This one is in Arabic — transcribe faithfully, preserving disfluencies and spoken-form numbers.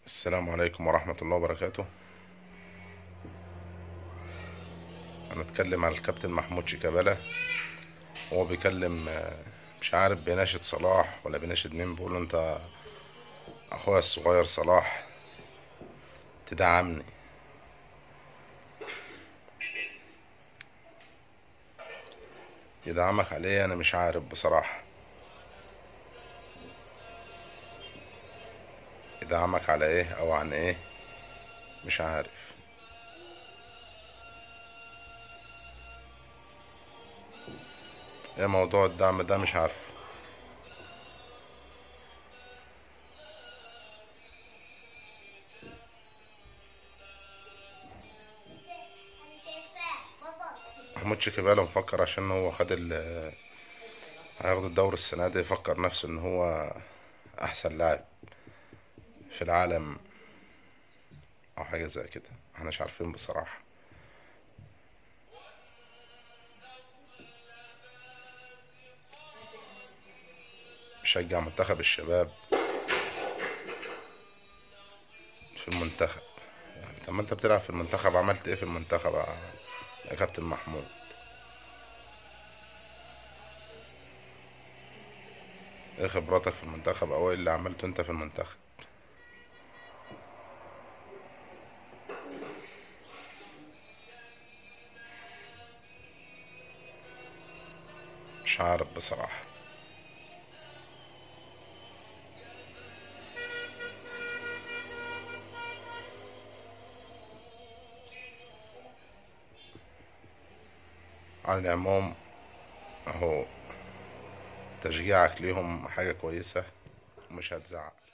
السلام عليكم ورحمة الله وبركاته. هنتكلم على الكابتن محمود شيكابالا. هو بيكلم آه، مش عارف بيناشد صلاح ولا بيناشد مين، بيقول له انت اخويا الصغير صلاح تدعمني. يدعمك عليه انا مش عارف بصراحة. يدعمك على ايه او عن ايه؟ مش عارف. ايه موضوع الدعم ده؟ مش عارف. محمود شيكابالا مفكر عشان هو خد ال هياخد الدوري السنة دي، يفكر نفسه ان هو احسن لاعب في العالم او حاجة زي كده. احنا مش عارفين بصراحة. بيشجع منتخب الشباب في المنتخب. يعني طب ما انت بتلعب في المنتخب، عملت ايه في المنتخب يا يا كابتن محمود؟ ايه خبراتك في المنتخب او ايه اللي عملته انت في المنتخب؟ مش عارف بصراحة. على العموم اهو، تشجيعك ليهم حاجة كويسة ومش هتزعل.